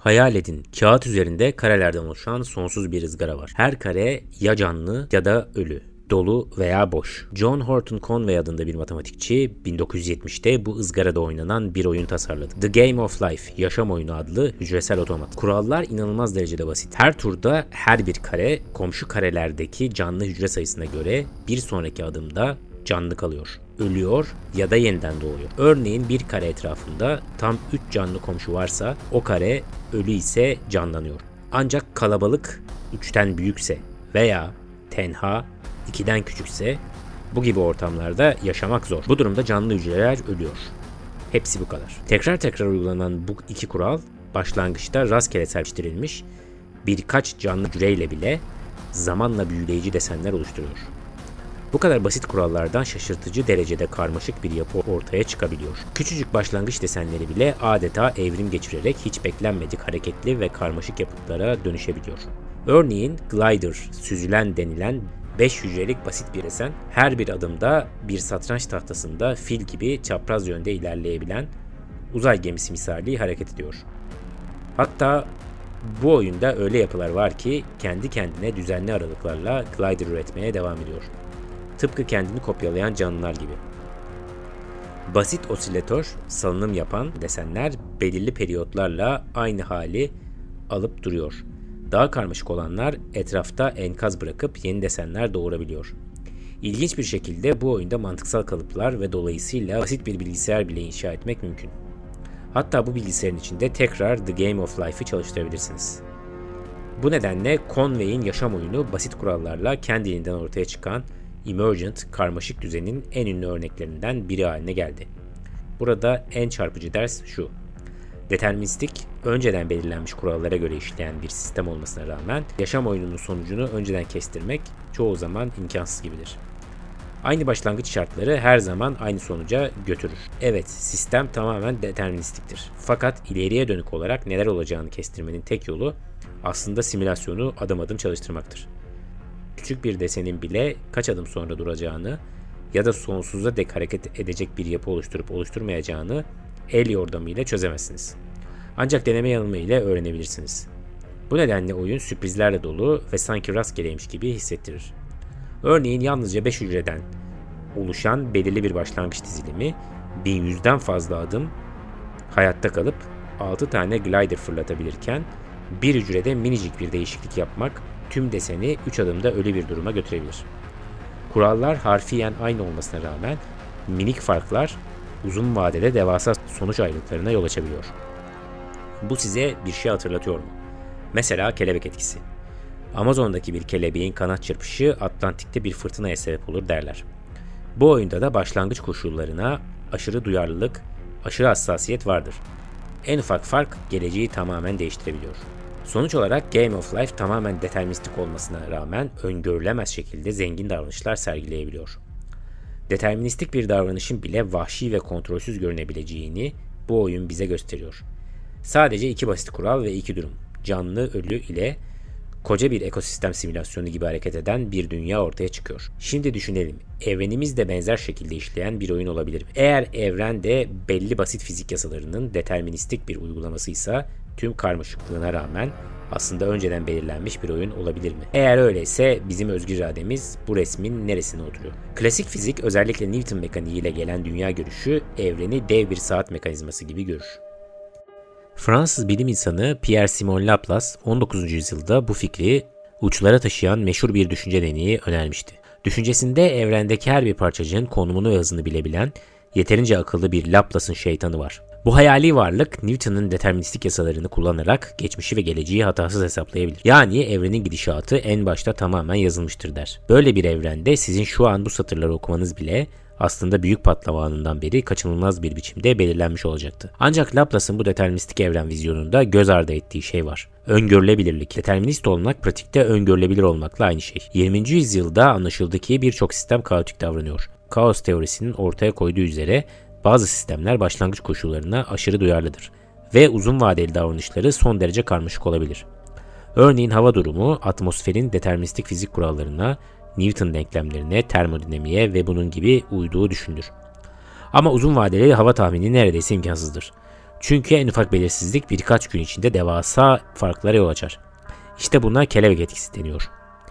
Hayal edin, kağıt üzerinde karelerden oluşan sonsuz bir ızgara var. Her kare ya canlı ya da ölü, dolu veya boş. John Horton Conway adında bir matematikçi 1970'te bu ızgarada oynanan bir oyun tasarladı. The Game of Life, Yaşam Oyunu adlı hücresel otomat. Kurallar inanılmaz derecede basit. Her turda her bir kare komşu karelerdeki canlı hücre sayısına göre bir sonraki adımda canlı kalıyor, ölüyor ya da yeniden doğuyor. Örneğin bir kare etrafında tam 3 canlı komşu varsa o kare ölü ise canlanıyor. Ancak kalabalık 3'ten büyükse veya tenha 2'den küçükse bu gibi ortamlarda yaşamak zor. Bu durumda canlı hücreler ölüyor. Hepsi bu kadar. Tekrar tekrar uygulanan bu iki kural başlangıçta rastgele serpiştirilmiş birkaç canlı hücreyle bile zamanla büyüleyici desenler oluşturuyor. Bu kadar basit kurallardan şaşırtıcı derecede karmaşık bir yapı ortaya çıkabiliyor. Küçücük başlangıç desenleri bile adeta evrim geçirerek hiç beklenmedik hareketli ve karmaşık yapıtlara dönüşebiliyor. Örneğin glider, süzülen denilen 5 hücrelik basit bir desen, her bir adımda bir satranç tahtasında fil gibi çapraz yönde ilerleyebilen uzay gemisi misali hareket ediyor. Hatta bu oyunda öyle yapılar var ki kendi kendine düzenli aralıklarla glider üretmeye devam ediyor. Tıpkı kendini kopyalayan canlılar gibi. Basit osilatör, salınım yapan desenler belirli periyotlarla aynı hali alıp duruyor. Daha karmaşık olanlar etrafta enkaz bırakıp yeni desenler doğurabiliyor. İlginç bir şekilde bu oyunda mantıksal kalıplar ve dolayısıyla basit bir bilgisayar bile inşa etmek mümkün. Hatta bu bilgisayarın içinde tekrar The Game of Life'ı çalıştırabilirsiniz. Bu nedenle Conway'in yaşam oyunu basit kurallarla kendiliğinden ortaya çıkan Emergent, karmaşık düzenin en ünlü örneklerinden biri haline geldi. Burada en çarpıcı ders şu: deterministik, önceden belirlenmiş kurallara göre işleyen bir sistem olmasına rağmen yaşam oyununun sonucunu önceden kestirmek çoğu zaman imkansız gibidir. Aynı başlangıç şartları her zaman aynı sonuca götürür. Evet, sistem tamamen deterministiktir. Fakat ileriye dönük olarak neler olacağını kestirmenin tek yolu aslında simülasyonu adım adım çalıştırmaktır. Küçük bir desenin bile kaç adım sonra duracağını ya da sonsuza dek hareket edecek bir yapı oluşturup oluşturmayacağını el yordamıyla çözemezsiniz. Ancak deneme yanılma ile öğrenebilirsiniz. Bu nedenle oyun sürprizlerle dolu ve sanki rastgeleymiş gibi hissettirir. Örneğin yalnızca 5 hücreden oluşan belirli bir başlangıç dizilimi 1100'den fazla adım hayatta kalıp 6 tane glider fırlatabilirken bir hücrede minicik bir değişiklik yapmak tüm deseni 3 adımda ölü bir duruma götürebilir. Kurallar harfiyen aynı olmasına rağmen minik farklar uzun vadede devasa sonuç ayrılıklarına yol açabiliyor. Bu size bir şey hatırlatıyor mu? Mesela kelebek etkisi. Amazon'daki bir kelebeğin kanat çırpışı Atlantik'te bir fırtınaya sebep olur derler. Bu oyunda da başlangıç koşullarına aşırı duyarlılık, aşırı hassasiyet vardır. En ufak fark geleceği tamamen değiştirebiliyor. Sonuç olarak Game of Life tamamen deterministik olmasına rağmen öngörülemez şekilde zengin davranışlar sergileyebiliyor. Deterministik bir davranışın bile vahşi ve kontrolsüz görünebileceğini bu oyun bize gösteriyor. Sadece 2 basit kural ve 2 durum, canlı ölü ile koca bir ekosistem simülasyonu gibi hareket eden bir dünya ortaya çıkıyor. Şimdi düşünelim, evrenimiz de benzer şekilde işleyen bir oyun olabilir mi? Eğer evren de belli basit fizik yasalarının deterministik bir uygulamasıysa tüm karmaşıklığına rağmen aslında önceden belirlenmiş bir oyun olabilir mi? Eğer öyleyse bizim özgür irademiz bu resmin neresine oturuyor? Klasik fizik, özellikle Newton mekaniği ile gelen dünya görüşü evreni dev bir saat mekanizması gibi görür. Fransız bilim insanı Pierre-Simon Laplace 19. yüzyılda bu fikri uçlara taşıyan meşhur bir düşünce deneyi önermişti. Düşüncesinde evrendeki her bir parçacığın konumunu ve hızını bilebilen yeterince akıllı bir Laplace'ın şeytanı var. Bu hayali varlık Newton'un deterministik yasalarını kullanarak geçmişi ve geleceği hatasız hesaplayabilir. Yani evrenin gidişatı en başta tamamen yazılmıştır der. Böyle bir evrende sizin şu an bu satırları okumanız bile aslında büyük patlama anından beri kaçınılmaz bir biçimde belirlenmiş olacaktı. Ancak Laplace'ın bu deterministik evren vizyonunda göz ardı ettiği şey var: öngörülebilirlik. Determinist olmak pratikte öngörülebilir olmakla aynı şey. 20. yüzyılda anlaşıldı ki birçok sistem kaotik davranıyor. Kaos teorisinin ortaya koyduğu üzere bazı sistemler başlangıç koşullarına aşırı duyarlıdır ve uzun vadeli davranışları son derece karmaşık olabilir. Örneğin hava durumu, atmosferin deterministik fizik kurallarına, Newton denklemlerine, termodinamiğe ve bunun gibi uyduğu düşünülür. Ama uzun vadeli hava tahmini neredeyse imkansızdır. Çünkü en ufak belirsizlik birkaç gün içinde devasa farklara yol açar. İşte buna kelebek etkisi deniyor.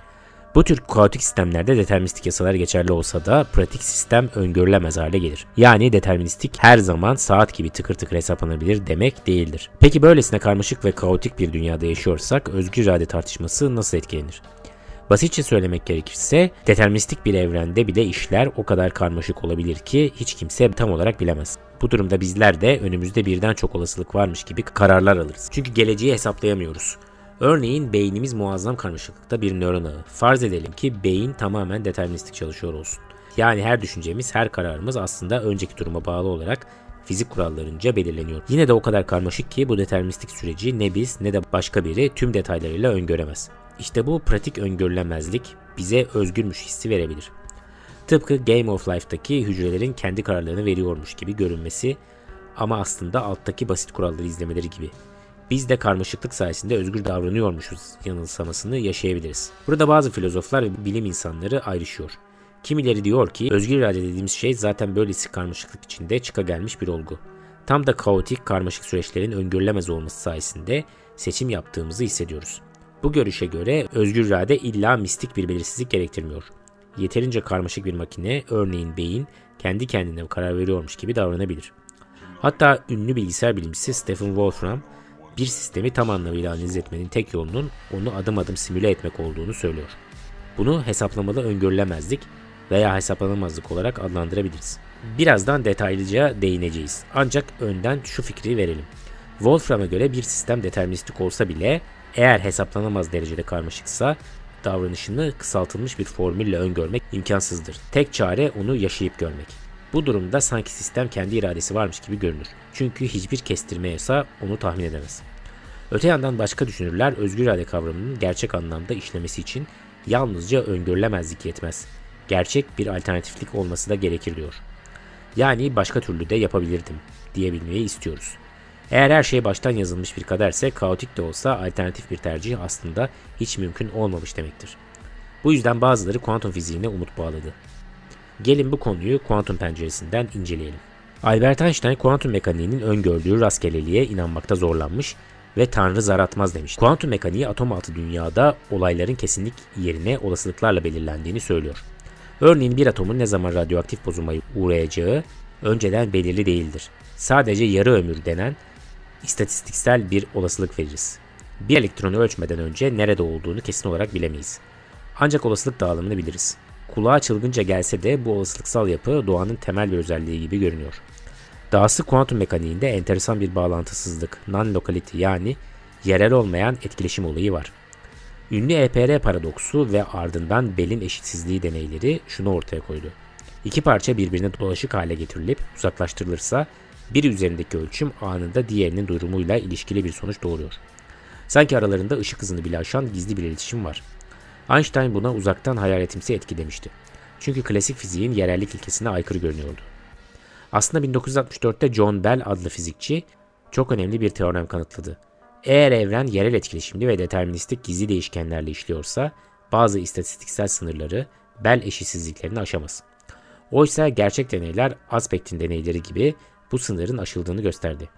Bu tür kaotik sistemlerde deterministik yasalar geçerli olsa da pratik sistem öngörülemez hale gelir. Yani deterministik her zaman saat gibi tıkır tıkır hesaplanabilir demek değildir. Peki böylesine karmaşık ve kaotik bir dünyada yaşıyorsak özgür irade tartışması nasıl etkilenir? Basitçe söylemek gerekirse deterministik bir evrende bile işler o kadar karmaşık olabilir ki hiç kimse tam olarak bilemez. Bu durumda bizler de önümüzde birden çok olasılık varmış gibi kararlar alırız. Çünkü geleceği hesaplayamıyoruz. Örneğin beynimiz muazzam karmaşıklıkta bir nöron ağı. Farz edelim ki beyin tamamen deterministik çalışıyor olsun. Yani her düşüncemiz, her kararımız aslında önceki duruma bağlı olarak fizik kurallarınca belirleniyor. Yine de o kadar karmaşık ki bu deterministik süreci ne biz ne de başka biri tüm detaylarıyla öngöremez. İşte bu pratik öngörülemezlik bize özgürmüş hissi verebilir. Tıpkı Game of Life'daki hücrelerin kendi kararlarını veriyormuş gibi görünmesi ama aslında alttaki basit kuralları izlemeleri gibi. Biz de karmaşıklık sayesinde özgür davranıyormuşuz yanılsamasını yaşayabiliriz. Burada bazı filozoflar ve bilim insanları ayrışıyor. Kimileri diyor ki özgür irade dediğimiz şey zaten böylesi karmaşıklık içinde çıkagelmiş bir olgu. Tam da kaotik karmaşık süreçlerin öngörülemez olması sayesinde seçim yaptığımızı hissediyoruz. Bu görüşe göre özgür irade illa mistik bir belirsizlik gerektirmiyor. Yeterince karmaşık bir makine, örneğin beyin, kendi kendine karar veriyormuş gibi davranabilir. Hatta ünlü bilgisayar bilimcisi Stephen Wolfram, bir sistemi tam anlamıyla analiz etmenin tek yolunun onu adım adım simüle etmek olduğunu söylüyor. Bunu hesaplamalı öngörülemezlik veya hesaplanamazlık olarak adlandırabiliriz. Birazdan detaylıca değineceğiz. Ancak önden şu fikri verelim. Wolfram'a göre bir sistem deterministik olsa bile eğer hesaplanamaz derecede karmaşıksa davranışını kısaltılmış bir formülle öngörmek imkansızdır. Tek çare onu yaşayıp görmek. Bu durumda sanki sistem kendi iradesi varmış gibi görünür. Çünkü hiçbir kestirme yasa onu tahmin edemez. Öte yandan başka düşünürler özgür irade kavramının gerçek anlamda işlemesi için yalnızca öngörülemezlik yetmez. Gerçek bir alternatiflik olması da gerekir diyor. Yani başka türlü de yapabilirdim diyebilmeyi istiyoruz. Eğer her şey baştan yazılmış bir kaderse kaotik de olsa alternatif bir tercih aslında hiç mümkün olmamış demektir. Bu yüzden bazıları kuantum fiziğine umut bağladı. Gelin bu konuyu kuantum penceresinden inceleyelim. Albert Einstein kuantum mekaniğinin öngördüğü rastgeleliğe inanmakta zorlanmış ve Tanrı zar atmaz demiş. Kuantum mekaniği atom altı dünyada olayların kesinlik yerine olasılıklarla belirlendiğini söylüyor. Örneğin bir atomun ne zaman radyoaktif bozulmaya uğrayacağı önceden belirli değildir. Sadece yarı ömür denen istatistiksel bir olasılık veririz. Bir elektronu ölçmeden önce nerede olduğunu kesin olarak bilemeyiz. Ancak olasılık dağılımını biliriz. Kulağa çılgınca gelse de bu olasılıksal yapı doğanın temel bir özelliği gibi görünüyor. Dahası kuantum mekaniğinde enteresan bir bağlantısızlık, non-locality yani yerel olmayan etkileşim olayı var. Ünlü EPR paradoksu ve ardından Bell'in eşitsizliği deneyleri şunu ortaya koydu. İki parça birbirine dolaşık hale getirilip uzaklaştırılırsa biri üzerindeki ölçüm anında diğerinin durumuyla ilişkili bir sonuç doğuruyor. Sanki aralarında ışık hızını bile aşan gizli bir iletişim var. Einstein buna uzaktan hayaletimsi etki demişti. Çünkü klasik fiziğin yerellik ilkesine aykırı görünüyordu. Aslında 1964'te John Bell adlı fizikçi çok önemli bir teorem kanıtladı. Eğer evren yerel etkileşimli ve deterministik gizli değişkenlerle işliyorsa bazı istatistiksel sınırları Bell eşitsizliklerini aşamaz. Oysa gerçek deneyler Aspect'in deneyleri gibi bu sınırın aşıldığını gösterdi.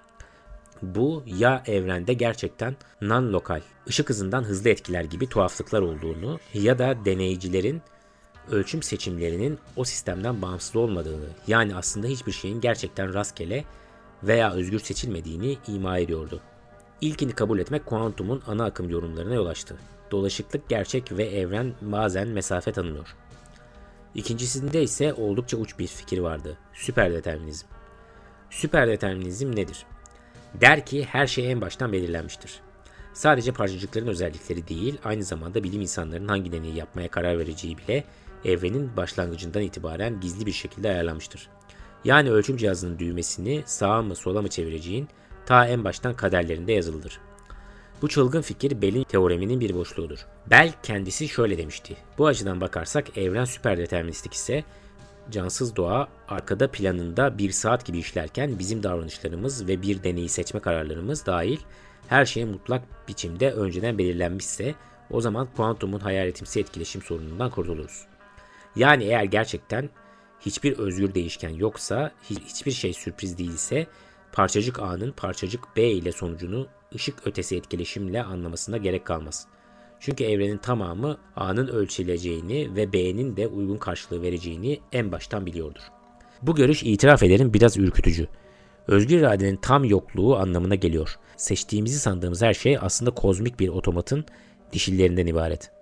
Bu ya evrende gerçekten non-lokal, ışık hızından hızlı etkiler gibi tuhaflıklar olduğunu ya da deneycilerin ölçüm seçimlerinin o sistemden bağımsız olmadığını, yani aslında hiçbir şeyin gerçekten rastgele veya özgür seçilmediğini ima ediyordu. İlkini kabul etmek kuantumun ana akım yorumlarına yol açtı. Dolaşıklık gerçek ve evren bazen mesafe tanımıyor. İkincisinde ise oldukça uç bir fikir vardı. Süperdeterminizm. Süperdeterminizm nedir? Der ki her şey en baştan belirlenmiştir. Sadece parçacıkların özellikleri değil, aynı zamanda bilim insanlarının hangi deneyi yapmaya karar vereceği bile evrenin başlangıcından itibaren gizli bir şekilde ayarlanmıştır. Yani ölçüm cihazının düğmesini sağa mı sola mı çevireceğin ta en baştan kaderlerinde yazılıdır. Bu çılgın fikir Bell'in teoreminin bir boşluğudur. Bell kendisi şöyle demişti. Bu açıdan bakarsak evren süperdeterministik ise cansız doğa arkada planında bir saat gibi işlerken bizim davranışlarımız ve bir deneyi seçme kararlarımız dahil her şey mutlak biçimde önceden belirlenmişse o zaman kuantumun hayaletimsi etkileşim sorunundan kurtuluruz. Yani eğer gerçekten hiçbir özgür değişken yoksa, hiçbir şey sürpriz değilse parçacık A'nın parçacık B ile sonucunu ışık ötesi etkileşimle anlamasına gerek kalmaz. Çünkü evrenin tamamı A'nın ölçüleceğini ve B'nin de uygun karşılığı vereceğini en baştan biliyordur. Bu görüş, itiraf ederim, biraz ürkütücü. Özgür iradenin tam yokluğu anlamına geliyor. Seçtiğimizi sandığımız her şey aslında kozmik bir otomatın dişillerinden ibaret.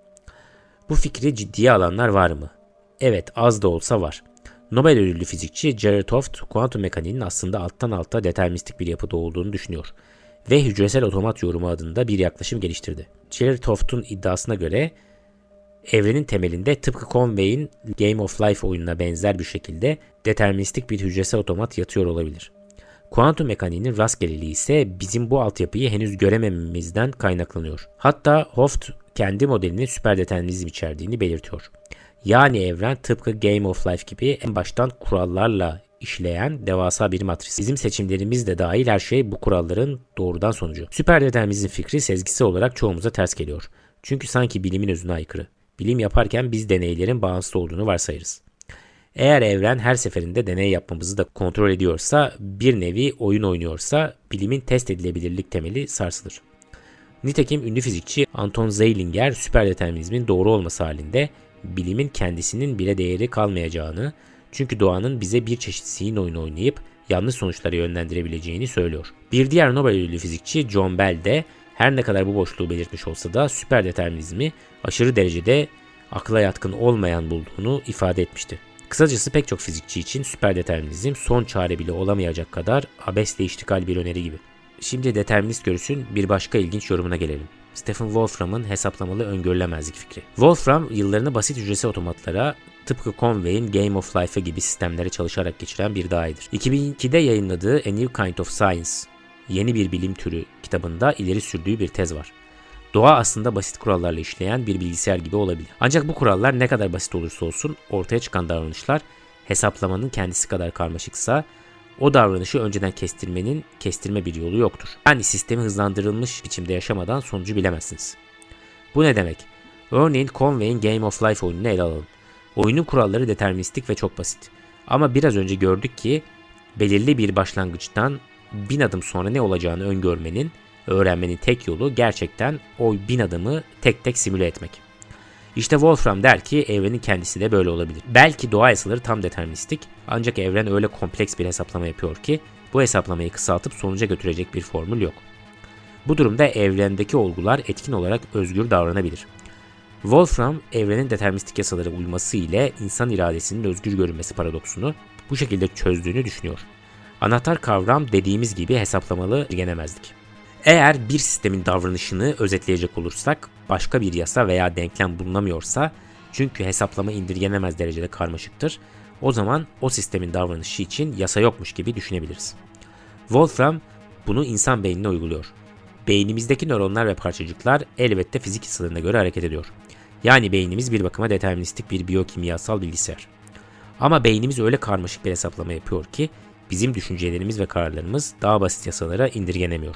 Bu fikri ciddiye alanlar var mı? Evet, az da olsa var. Nobel ödüllü fizikçi Gerard Hoft, kuantum mekaniğinin aslında alttan alta deterministik bir yapıda olduğunu düşünüyor ve hücresel otomat yorumu adında bir yaklaşım geliştirdi. Gerard Hoft'un iddiasına göre evrenin temelinde tıpkı Conway'in Game of Life oyununa benzer bir şekilde deterministik bir hücresel otomat yatıyor olabilir. Kuantum mekaniğinin rastgeleliği ise bizim bu altyapıyı henüz göremememizden kaynaklanıyor. Hatta Hoft kendi modelinin süper determinizm içerdiğini belirtiyor. Yani evren tıpkı Game of Life gibi en baştan kurallarla işleyen devasa bir matris. Bizim seçimlerimiz de dahil her şey bu kuralların doğrudan sonucu. Süper determinizm fikri sezgisel olarak çoğumuza ters geliyor. Çünkü sanki bilimin özüne aykırı. Bilim yaparken biz deneylerin bağımsız olduğunu varsayırız. Eğer evren her seferinde deney yapmamızı da kontrol ediyorsa, bir nevi oyun oynuyorsa bilimin test edilebilirlik temeli sarsılır. Nitekim ünlü fizikçi Anton Zeilinger süper determinizmin doğru olması halinde bilimin kendisinin bile değeri kalmayacağını, çünkü doğanın bize bir çeşit zihin oyunu oynayıp yanlış sonuçlara yönlendirebileceğini söylüyor. Bir diğer Nobel ödüllü fizikçi John Bell de her ne kadar bu boşluğu belirtmiş olsa da süper determinizmi aşırı derecede akla yatkın olmayan bulduğunu ifade etmişti. Kısacası pek çok fizikçi için süper determinizm son çare bile olamayacak kadar abesle iştikal bir öneri gibi. Şimdi determinist görüşün bir başka ilginç yorumuna gelelim. Stephen Wolfram'ın hesaplamalı öngörülemezlik fikri. Wolfram yıllarını basit hücresel otomatlara, tıpkı Conway'in Game of Life'a gibi sistemlere çalışarak geçiren bir dahidir. 2002'de yayınladığı A New Kind of Science, Yeni Bir Bilim Türü kitabında ileri sürdüğü bir tez var. Doğa aslında basit kurallarla işleyen bir bilgisayar gibi olabilir. Ancak bu kurallar ne kadar basit olursa olsun ortaya çıkan davranışlar hesaplamanın kendisi kadar karmaşıksa o davranışı önceden kestirmenin kestirme bir yolu yoktur. Yani sistemi hızlandırılmış biçimde yaşamadan sonucu bilemezsiniz. Bu ne demek? Örneğin Conway'in Game of Life oyununu ele alalım. Oyunun kuralları deterministik ve çok basit. Ama biraz önce gördük ki belirli bir başlangıçtan 1000 adım sonra ne olacağını öğrenmenin tek yolu gerçekten o 1000 adımı tek tek simüle etmek. İşte Wolfram der ki evrenin kendisi de böyle olabilir. Belki doğa yasaları tam deterministik, ancak evren öyle kompleks bir hesaplama yapıyor ki bu hesaplamayı kısaltıp sonuca götürecek bir formül yok. Bu durumda evrendeki olgular etkin olarak özgür davranabilir. Wolfram, evrenin deterministik yasalara uyması ile insan iradesinin özgür görünmesi paradoksunu bu şekilde çözdüğünü düşünüyor. Anahtar kavram dediğimiz gibi hesaplamalı indirgenemezlik. Eğer bir sistemin davranışını özetleyecek olursak başka bir yasa veya denklem bulunamıyorsa, çünkü hesaplama indirgenemez derecede karmaşıktır, o zaman o sistemin davranışı için yasa yokmuş gibi düşünebiliriz. Wolfram bunu insan beynine uyguluyor. Beynimizdeki nöronlar ve parçacıklar elbette fizik yasalarına göre hareket ediyor. Yani beynimiz bir bakıma deterministik bir biyokimyasal bilgisayar. Ama beynimiz öyle karmaşık bir hesaplama yapıyor ki bizim düşüncelerimiz ve kararlarımız daha basit yasalara indirgenemiyor.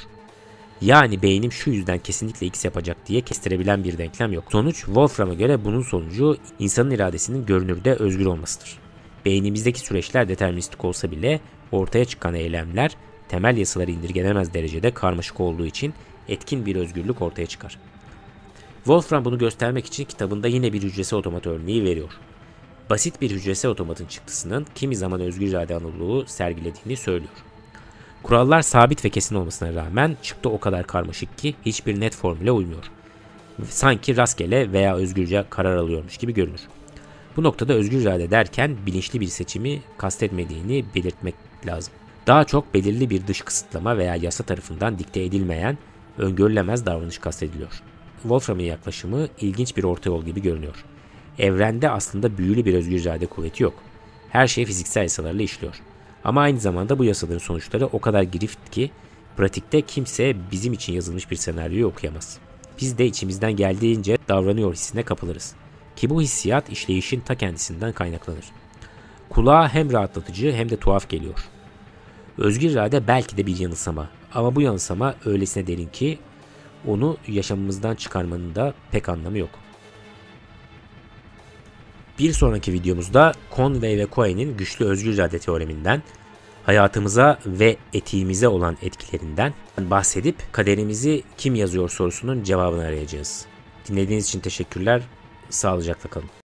Yani beynim şu yüzden kesinlikle X yapacak diye kestirebilen bir denklem yok. Sonuç, Wolfram'a göre bunun sonucu insanın iradesinin görünürde özgür olmasıdır. Beynimizdeki süreçler deterministik olsa bile ortaya çıkan eylemler temel yasaları indirgenemez derecede karmaşık olduğu için etkin bir özgürlük ortaya çıkar. Wolfram bunu göstermek için kitabında yine bir hücresel otomat örneği veriyor. Basit bir hücresel otomatın çıktısının kimi zaman özgür irade analoğu sergilediğini söylüyor. Kurallar sabit ve kesin olmasına rağmen çıktı o kadar karmaşık ki hiçbir net formüle uymuyor. Sanki rastgele veya özgürce karar alıyormuş gibi görünür. Bu noktada özgür irade derken bilinçli bir seçimi kastetmediğini belirtmek lazım. Daha çok belirli bir dış kısıtlama veya yasa tarafından dikte edilmeyen, öngörülemez davranış kastediliyor. Wolfram'ın yaklaşımı ilginç bir orta yol gibi görünüyor. Evrende aslında büyülü bir özgür irade kuvveti yok. Her şey fiziksel yasalarla işliyor. Ama aynı zamanda bu yasaların sonuçları o kadar girift ki pratikte kimse bizim için yazılmış bir senaryoyu okuyamaz. Biz de içimizden geldiğince davranıyor hissine kapılırız. Ki bu hissiyat işleyişin ta kendisinden kaynaklanır. Kulağa hem rahatlatıcı hem de tuhaf geliyor. Özgür irade belki de bir yanılsama, ama bu yanılsama öylesine derin ki onu yaşamımızdan çıkarmanın da pek anlamı yok. Bir sonraki videomuzda Conway ve Cohen'in güçlü özgür irade teoreminden, hayatımıza ve etiğimize olan etkilerinden bahsedip kaderimizi kim yazıyor sorusunun cevabını arayacağız. Dinlediğiniz için teşekkürler. Sağlıcakla kalın.